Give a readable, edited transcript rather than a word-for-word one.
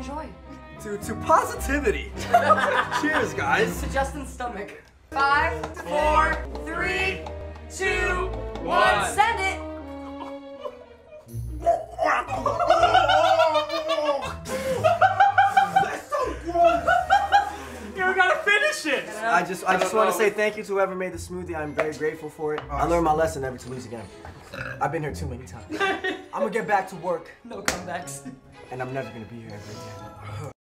enjoy. To positivity. Cheers, guys. To Justin's stomach. 5, 4, 3, 2, 1. Send it. That's so gross. You gotta finish it. I just want to say thank you to whoever made the smoothie. I'm very grateful for it. I learned my lesson never to lose again. I've been here too many times. I'm gonna get back to work. No comebacks. And I'm never gonna be here ever again.